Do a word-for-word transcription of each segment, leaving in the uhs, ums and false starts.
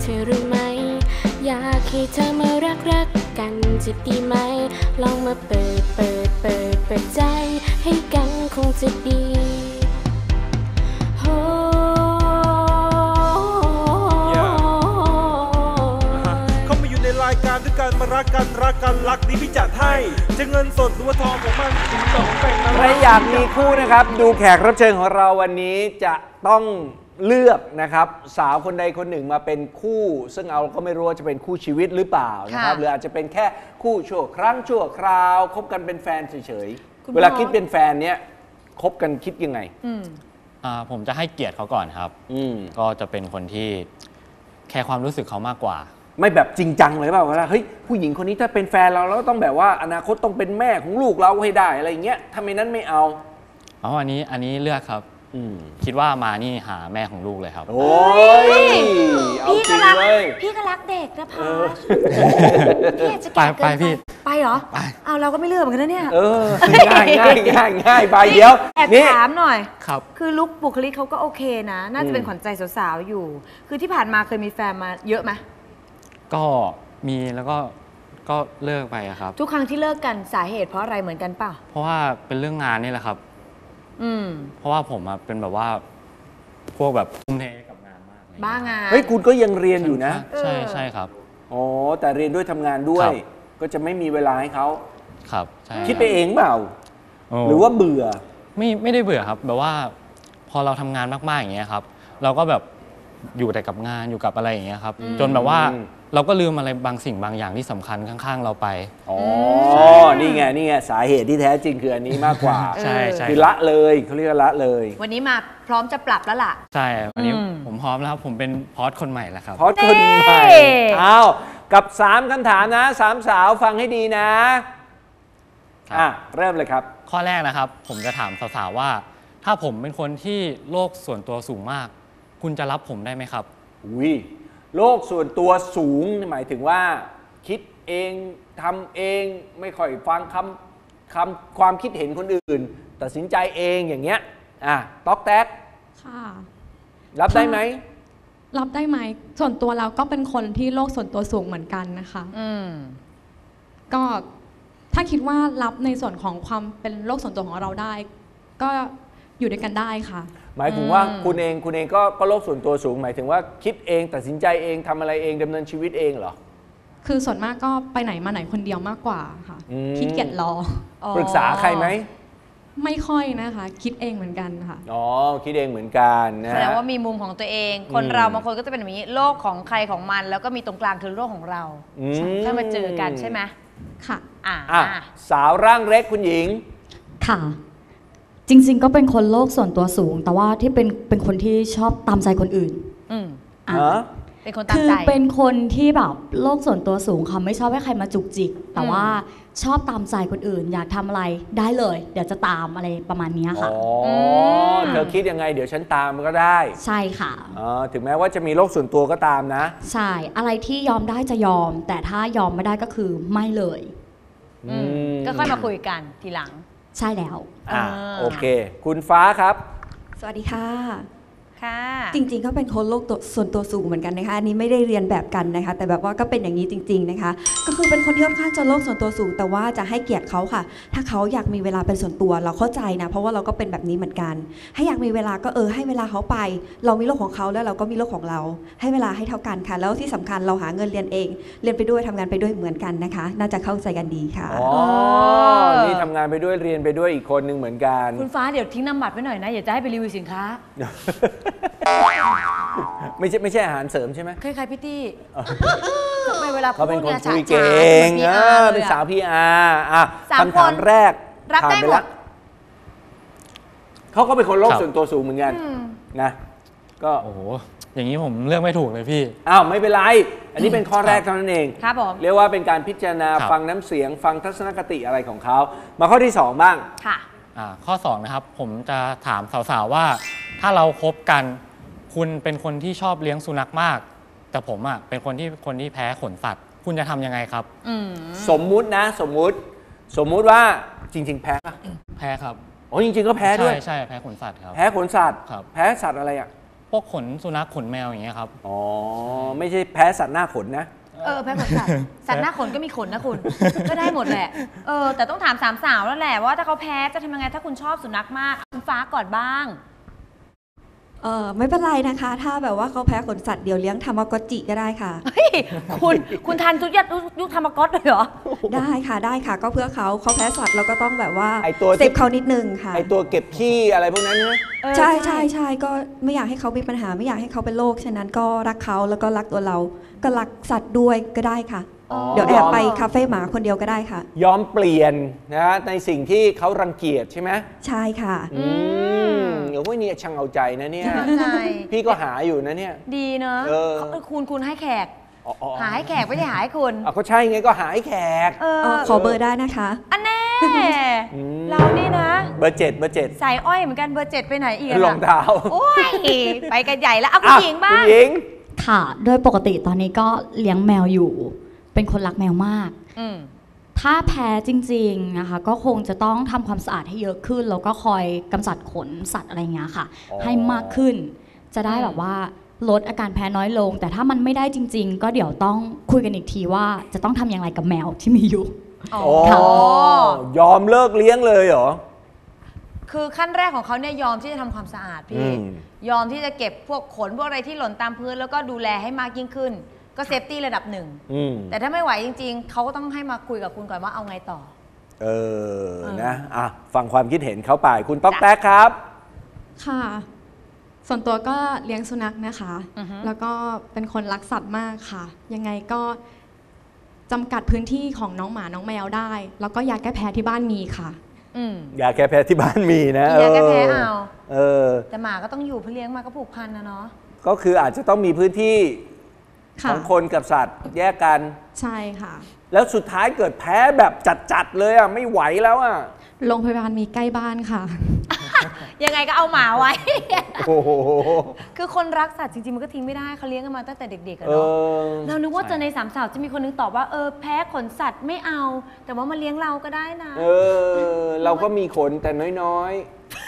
เธอรู้ไหมอยากให้เธอมารักรักกันจะดีไหมลองมาเปิดเปิดเปิดเปิดใจให้กันคงจะดีรายการด้วยกันมารักกันรักกันรักนี้พี่จัดให้จะเงินสดหรือว่าทองของมันถึงสองแบ่งนะใครอยากมีคู่นะครับดูแขกรับเชิญของเราวันนี้จะต้องเลือกนะครับสาวคนใดคนหนึ่งมาเป็นคู่ซึ่งเราก็ไม่รู้ว่าจะเป็นคู่ชีวิตหรือเปล่านะครับหรืออาจจะเป็นแค่คู่ชั่วครั้งชั่วคราวคบกันเป็นแฟนเฉยๆเวลาคิดเป็นแฟนเนี้ยคบกันคิดยังไงผมจะให้เกียรติเขาก่อนครับก็จะเป็นคนที่แค่ความรู้สึกเขามากกว่าไม่แบบจริงจังเลยเปล่าว่าเฮ้ยผู้หญิงคนนี้ถ้าเป็นแฟนเราแล้วต้องแบบว่าอนาคตต้องเป็นแม่ของลูกเราให้ได้อะไรอย่างเงี้ยทำไมนั้นไม่เอาอ๋ออันนี้อันนี้เลือกครับคิดว่ามานี่หาแม่ของลูกเลยครับโอ้ยเอาจริงเลยพี่ก็รักเด็กนะพาพี่จะแก่เกินไปพี่ไปเหรอเอาเราก็ไม่เลือกเหมือนกันนะเนี่ยเออง่ายง่ายง่ายง่ายไปเดี๋ยวแอบถามหน่อยครับคือลุคบุคลิกเขาก็โอเคนะน่าจะเป็นขวัญใจสาวๆอยู่คือที่ผ่านมาเคยมีแฟนมาเยอะไหมก็มีแล้วก็ก็เลิกไปครับทุกครั้งที่เลิกกันสาเหตุเพราะอะไรเหมือนกันเปล่าเพราะว่าเป็นเรื่องงานนี่แหละครับอืมเพราะว่าผมเป็นแบบว่าพวกแบบทุ่มเทกับงานมากบ้างานเฮ้ยคุณก็ยังเรียนอยู่นะใช่ใช่ครับอ๋อแต่เรียนด้วยทำงานด้วยก็จะไม่มีเวลาให้เขาครับใช่คิดไปเองเปล่าหรือว่าเบื่อไม่ไม่ได้เบื่อครับแบบว่าพอเราทำงานมากๆอย่างเงี้ยครับเราก็แบบอยู่แต่กับงานอยู่กับอะไรอย่างเงี้ยครับจนแบบว่าเราก็ลืมอะไรบางสิ่งบางอย่างที่สำคัญข้างๆเราไปอ๋อนี่ไงนี่ไงสาเหตุที่แท้จริงคืออันนี้มากกว่าใช่ใช่คือละเลยเขาเรียกละเลยวันนี้มาพร้อมจะปรับแล้วล่ะใช่วันนี้ผมพร้อมแล้วครับผมเป็นพอดคนใหม่แล้วครับพอดคนใหม่อ้าวกับสามคำถามนะสามสาวฟังให้ดีนะอ่ะเริ่มเลยครับข้อแรกนะครับผมจะถามสาวๆว่าถ้าผมเป็นคนที่โลกส่วนตัวสูงมากคุณจะรับผมได้ไหมครับอุ้ยโลกส่วนตัวสูงหมายถึงว่าคิดเองทำเองไม่ค่อยฟังคำคำความคิดเห็นคนอื่นตัดสินใจเองอย่างเงี้ยอ่ะต๊อกแต๊กค่ะรับได้ไหมรับได้ไหมส่วนตัวเราก็เป็นคนที่โลกส่วนตัวสูงเหมือนกันนะคะอืมก็ถ้าคิดว่ารับในส่วนของความเป็นโลกส่วนตัวของเราได้ก็อยู่ด้วยกันได้ค่ะหมายถึงว่าคุณเองคุณเองก็ก็โลกส่วนตัวสูงหมายถึงว่าคิดเองตัดสินใจเองทำอะไรเองดำเนินชีวิตเองเหรอคือส่วนมากก็ไปไหนมาไหนคนเดียวมากกว่าค่ะคิดเกียจรอปรึกษาใครไหมไม่ค่อยนะคะคิดเองเหมือนกันค่ะอ๋อคิดเองเหมือนกันนะแสดงว่ามีมุมของตัวเองคนเราบางคนก็จะเป็นแบบนี้โลกของใครของมันแล้วก็มีตรงกลางคือโลกของเราถ้ามาเจอกันใช่ไหมค่ะอ่าสาวร่างเล็กคุณหญิงค่ะจริงๆก็เป็นคนโลกส่วนตัวสูงแต่ว่าที่เป็นเป็นคนที่ชอบตามใจคนอื่นอืมอ่าเป็นคนตามใจคือเป็นคนที่แบบโลกส่วนตัวสูงค่ะไม่ชอบให้ใครมาจุกจิกแต่ว่าชอบตามใจคนอื่นอยากทำอะไรได้เลยเดี๋ยวจะตามอะไรประมาณนี้ค่ะอ๋อเธอคิดยังไงเดี๋ยวฉันตามก็ได้ใช่ค่ะอ๋อถึงแม้ว่าจะมีโลกส่วนตัวก็ตามนะใช่อะไรที่ยอมได้จะยอมแต่ถ้ายอมไม่ได้ก็คือไม่เลยก็ค่อยมาคุยกันทีหลังใช่แล้วอ่าโอเคคุณฟ้าครับสวัสดีค่ะค่ะจริงๆก็เป็นคนโลกส่วนตัวสูงเหมือนกันนะคะอันนี้ไม่ได้เรียนแบบกันนะคะแต่แบบว่าก็เป็นอย่างนี้จริงๆนะคะก็คือเป็นคนที่ค่อนข้างจะโลกส่วนตัวสูงแต่ว่าจะให้เกียรติเขาค่ะถ้าเขาอยากมีเวลาเป็นส่วนตัวเราเข้าใจนะเพราะว่าเราก็เป็นแบบนี้เหมือนกันให้อยากมีเวลาก็เออให้เวลาเขาไปเรามีโลกของเขาแล้วเราก็มีโลกของเราให้เวลาให้เท่ากันค่ะแล้วที่สำคัญเราหาเงินเรียนเองเรียนไปด้วยทำงานไปด้วยเหมือนกันนะคะน่าจะเข้าใจกันดีค่ะอ๋อนี่ทำงานไปด้วยเรียนไปด้วยอีกคนนึงเหมือนกันคุณฟ้าเดี๋ยวทิ้งนามบัตรไว้หน่อยนะอย่าจะให้ไปรีวิวสินค้าไม่ใช่ไม่ใช่อาหารเสริมใช่ไหมคล้ายๆพี่ตี้ทำไมเวลาเขาเป็นคนคุยเก่งเป็นสาวพีอาร์อ่ะคำถามแรกรับได้หมดเขาก็เป็นคนโลกส่วนตัวสูงเหมือนกันนะก็โอ้โหอย่างนี้ผมเลือกไม่ถูกเลยพี่อ้าวไม่เป็นไรอันนี้เป็นข้อแรกเท่านั้นเองครับผมเรียกว่าเป็นการพิจารณาฟังน้ำเสียงฟังทัศนคติอะไรของเขามาข้อที่สองบ้างค่ะข้อสองนะครับผมจะถามสาวๆว่าถ้าเราคบกันคุณเป็นคนที่ชอบเลี้ยงสุนัขมากแต่ผมอ่ะเป็นคนที่คนที่แพ้ขนสัตว์คุณจะทำยังไงครับสมมุตินะสมมุติสมมุติว่าจริงๆแพ้ป่ะแพ้ครับอ๋อจริงๆก็แพ้ด้วยใช่ใช่แพ้ขนสัตว์ครับแพ้ขนสัตว์ครับแพ้สัตว์อะไรอ่ะพวกขนสุนัขขนแมวอย่างเงี้ยครับอ๋อไม่ใช่แพ้สัตว์หน้าขนนะเออแพ้ขนสัตว์สัตว์หน้าขนก็มีขนนะคุณ ก็ได้หมดแหละเออแต่ต้องถามสามสาวแล้วแหละว่าถ้าเขาแพ้จะทำยังไงถ้าคุณชอบสุนัขมากคุณฟ้าก่อนบ้างเออไม่เป็นไรนะคะ ถ้าแบบว่าเขาแพ้ขนสัตว์เดี๋ยวเลี้ยงทามากอจิก็ได้ค่ะเฮ้ยคุณคุณทันทุกยุคยุคทามากอตเลยเหรอได้ค่ะได้ค่ะก็เพื่อเขาเขาแพ้สัตว์เราก็ต้องแบบว่าไอตัวเซฟเขานิดนึงค่ะไอตัวเก็บขี้อะไรพวกนั้นนะใช่ใช่ใช่ก็ไม่อยากให้เขามีปัญหาไม่อยากให้เขาเป็นโรคฉะนั้นก็รักเขาแล้วก็รักตัวเราก็รักสัตว์ด้วยก็ได้ค่ะเดี๋ยวแอบไปคาเฟ่หมาคนเดียวก็ได้ค่ะยอมเปลี่ยนนะในสิ่งที่เขารังเกียจใช่ไหมใช่ค่ะอืมเดี๋ยวพวกนี้ช่างเอาใจนะเนี่ยพี่ก็หาอยู่นะเนี่ยดีเนอะคุณคุณให้แขกหาให้แขกไม่ใช่หาให้คุณก็ใช่ไงก็หาให้แขกขอเบอร์ได้นะคะอันแน่เรานี่นะเบอร์เจ็ดเบอร์เจ็ดสายอ้อยเหมือนกันเบอร์เจ็ดไปไหนอีกรองเท้าโอ้ยไปกันใหญ่แล้วเอาคุณหญิงบ้างคุณหญิงค่ะโดยปกติตอนนี้ก็เลี้ยงแมวอยู่เป็นคนรักแมวมากถ้าแพ้จริงๆนะคะก็คงจะต้องทำความสะอาดให้เยอะขึ้นแล้วก็คอยกำจัดขนสัตว์อะไรเงี้ยค่ะให้มากขึ้นจะได้แบบว่าลดอาการแพ้น้อยลงแต่ถ้ามันไม่ได้จริงๆก็เดี๋ยวต้องคุยกันอีกทีว่าจะต้องทำอย่างไรกับแมวที่มีอยู่อ๋อยอมเลิกเลี้ยงเลยเหรอคือขั้นแรกของเขาเนี่ยยอมที่จะทำความสะอาดพี่ยอมที่จะเก็บพวกขนพวกอะไรที่หล่นตามพื้นแล้วก็ดูแลให้มากยิ่งขึ้นก็เซฟตี้ระดับหนึ่งแต่ถ้าไม่ไหวจริงๆเขาก็ต้องให้มาคุยกับคุณก่อนว่าเอาไงต่อเออนะอ่ะฟังความคิดเห็นเขาไปคุณต๊อกแต๊กครับค่ะส่วนตัวก็เลี้ยงสุนัขนะคะแล้วก็เป็นคนรักสัตว์มากค่ะยังไงก็จำกัดพื้นที่ของน้องหมาน้องแมวได้แล้วก็ยาแก้แพ้ที่บ้านมีค่ะยาแก้แพ้ที่บ้านมีนะยาแก้แพ้เอาเออแต่หมาก็ต้องอยู่เพื่อเลี้ยงมาก็ผูกพันนะเนาะก็คืออาจจะต้องมีพื้นที่ของคนกับสัตว์แยกกันใช่ค่ะแล้วสุดท้ายเกิดแพ้แบบจัดๆเลยอ่ะไม่ไหวแล้วอ่ะโรงพยาบาลมีใกล้บ้านค่ะยังไงก็เอาหมาไว้โอ้โหคือคนรักสัตว์จริงๆมันก็ทิ้งไม่ได้เขาเลี้ยงกันมาตั้งแต่เด็กๆกันเนาะเรานึกว่าจะในสามสาวจะมีคนนึงตอบว่าเออแพ้ขนสัตว์ไม่เอาแต่ว่ามาเลี้ยงเราก็ได้นะเออเราก็มีขนแต่น้อย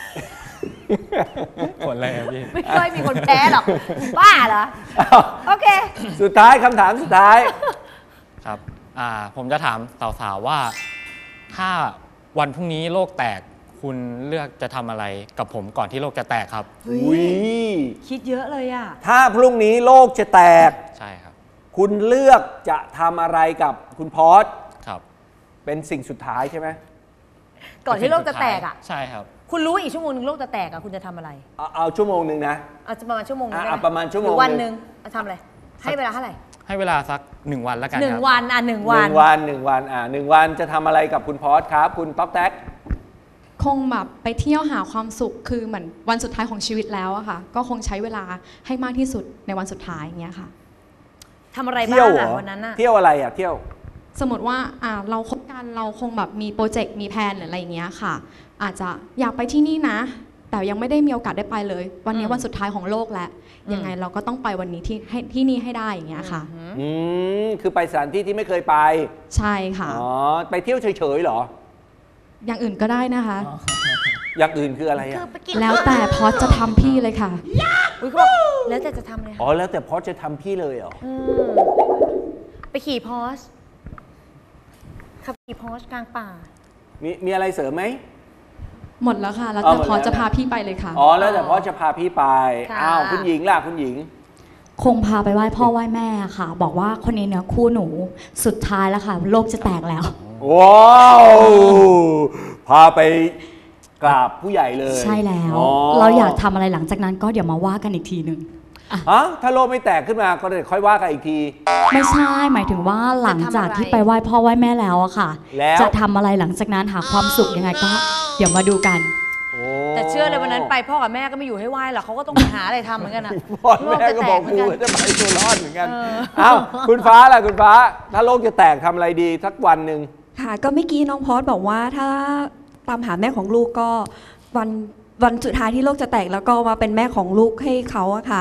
ๆขนอะไรพี่ไม่ค่อยมีคนแพ้หรอกบ้าเหรอโอเคสุดท้ายคำถามสุดท้ายครับอ่าผมจะถามสาวๆว่าถ้าวันพรุ่งนี้โลกแตกคุณเลือกจะทำอะไรกับผมก่อนที่โลกจะแตกครับอุ้ยคิดเยอะเลยอะถ้าพรุ่งนี้โลกจะแตกใช่ครับคุณเลือกจะทำอะไรกับคุณพอสครับเป็นสิ่งสุดท้ายใช่ไหมก่อนที่โลกจะแตกอะใช่ครับคุณรู้อีกชั่วโมงนึงโลกจะแตกอะคุณจะทำอะไรเอาเอาชั่วโมงนึงนะเอาประมาณชั่วโมงนึงได้ประมาณชั่วโมงวันนึงจะทำอะไรให้เวลาเท่าไหร่ให้เวลาสักหนึ่งวันแล้วกันหนึ่งวันอ่ะหนึ่งวันหนึ่งวันหนึ่งวันอ่ะหนึ่งวันจะทำอะไรกับคุณพอสครับคุณต๊อกแต๊กคงแบบไปเที่ยวหาความสุขคือเหมือนวันสุดท้ายของชีวิตแล้วอะค่ะก็คงใช้เวลาให้มากที่สุดในวันสุดท้ายอย่างเงี้ยค่ะทำอะไรบ้างอะวันนั้นอะเที่ยวอะไรอะเที่ยวสมมติว่าอ่าเราคบกันเราคงแบบมีโปรเจกต์มีแผนหรืออะไรอย่างเงี้ยค่ะอาจจะอยากไปที่นี่นะแต่ยังไม่ได้มีโอกาสได้ไปเลยวันนี้วันสุดท้ายของโลกแล้วยังไงเราก็ต้องไปวันนี้ที่ให้ที่นี่ให้ได้อย่างเงี้ยค่ะอืมคือไปสถานที่ที่ไม่เคยไปใช่ค่ะอ๋อไปเที่ยวเฉยๆเหรออย่างอื่นก็ได้นะคะอย่างอื่นคืออะไรอะแล้วแต่พอจะทำพี่เลยค่ะอุ้ยเขาบอกแล้วแต่จะทำเลยอ๋อแล้วแต่พอจะทำพี่เลยเหรอไปขี่พอสขับขี่พอสกลางป่ามีมีอะไรเสริมไหมหมดแล้วค่ะแล้วแต่พอจะพาพี่ไปเลยค่ะอ๋อแล้วแต่พอจะพาพี่ไปอ้าวคุณหญิงล่ะคุณหญิงคงพาไปไหว้พ่อไหว้แม่ค่ะบอกว่าคนนี้เนื้อคู่หนูสุดท้ายแล้วค่ะโลกจะแตกแล้วว้าวพาไปกราบผู้ใหญ่เลยใช่แล้วเราอยากทำอะไรหลังจากนั้นก็เดี๋ยวมาว่ากันอีกทีหนึ่งฮะถ้าโลกไม่แตกขึ้นมาก็เดี๋ยวค่อยว่ากันอีกทีไม่ใช่หมายถึงว่าหลังจากที่ไปไหว้พ่อไหว้แม่แล้วอะค่ะจะทำอะไรหลังจากนั้นหาความสุขยังไงก็เดี๋ยวมาดูกันแต่เชื่อเลยวันนั้นไปพ่อกับแม่ก็ไม่อยู่ให้ไหว้หรอกเขาก็ต้องไปหาอะไรทำเหมือนกันนะพ่อแม่ก็บอกกูจะไปตัวรอดเหมือนกันเอ้าคุณฟ้าล่ะคุณฟ้าถ้าโลกจะแตกทำอะไรดีสักวันหนึ่งค่ะก็เมื่อกี้น้องพอสบอกว่าถ้าตามหาแม่ของลูกก็วันวันสุดท้ายที่โลกจะแตกแล้วก็มาเป็นแม่ของลูกให้เขาอะค่ะ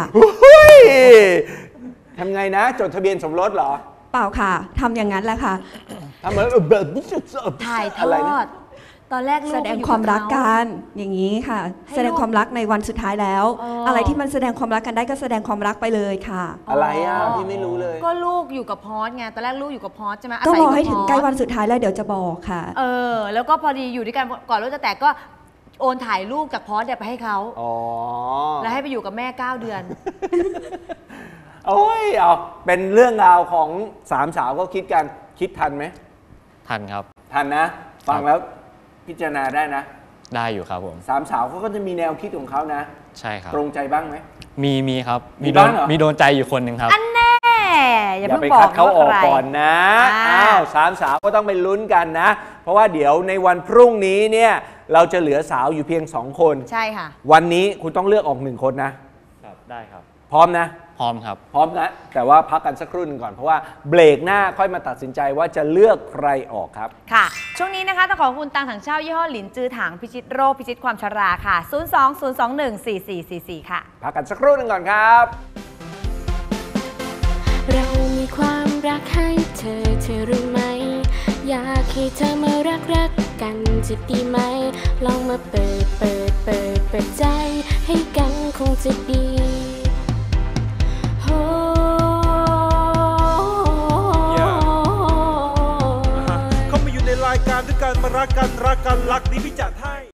ทำไงนะจดทะเบียนสมรสเหรอเปล่าค่ะทำอย่างนั้นแหละค่ะทำเหมือนแบบถ่ายทอดตอนแรกลูกแสดงความรักกันอย่างนี้ค่ะ แสดงความรักในวันสุดท้ายแล้ว อะไรที่มันแสดงความรักกันได้ก็แสดงความรักไปเลยค่ะอะไรอ่ะพี่ไม่รู้เลยก็ลูกอยู่กับพอสไงตอนแรกลูกอยู่กับพอสใช่ไหมก็รอให้าศัยถึยู่งบใกล้พอสวันสุดท้ายแล้วเดี๋ยวจะบอกค่ะเออแล้วก็พอดีอยู่ด้วยกันก่อนลูกจะแตกก็โอนถ่ายรูปจากพอสเนี่ยไปให้เขาอ๋อแล้วให้ไปอยู่กับแม่เก้าเดือนโอ้ยเอาเป็นเรื่องราวของสามสาวก็คิดกันคิดทันไหมทันครับทันนะ ฟังแล้วพิจารณาได้นะได้อยู่ครับผมสามสาวเขาก็จะมีแนวคิดของเขานะใช่ครับตรงใจบ้างไหมมีมีครับมีมีโดบ้าน งเหรอมีโดนใจอยู่คนหนึ่งครับอันแน่อย่าอย่าเพิ่งไปบอคักดเขาออกว่ใครก่อนนะอ่าอ้าวสามสาวก็ต้องไปลุ้นกันนะ เพราะว่าเดี๋ยวในวันพรุ่งนี้เนี่ยเราจะเหลือสาวอยู่เพียงสองคนใช่ค่ะวันนี้คุณต้องเลือกออกหนึ่งคนนะครับ ได้ครับพร้อมนะพร้อมครับพร้อมนะ แต่ว่าพักกันสักครู่หนึงก่อนเพราะว่าเบรกหน้าค่อยมาตัดสินใจว่าจะเลือกใครออกครับค่ะ ช่วงนี้นะคะต้องขอบคุณตังถังเช่ายี่ห้อหลินจือถังพิชิตโรคพิชิตความชราค่ะ ศูนย์ สอง ศูนย์ สอง หนึ่ง สี่ สี่ สี่ สี่ ค่ะพักกันสักครู่หนึงก่อนครับเรามีความรักให้เธอเธอรู้ไหม อยากให้เธอมารักรักกันจะดีไหม ลองมาเปิดเปิดเปิดเปิดใจให้กันคงจะดีโอ้เข้ามาอยู่ในรายการด้วยกันมารักกันรักกันรักนี้พี่จัดให้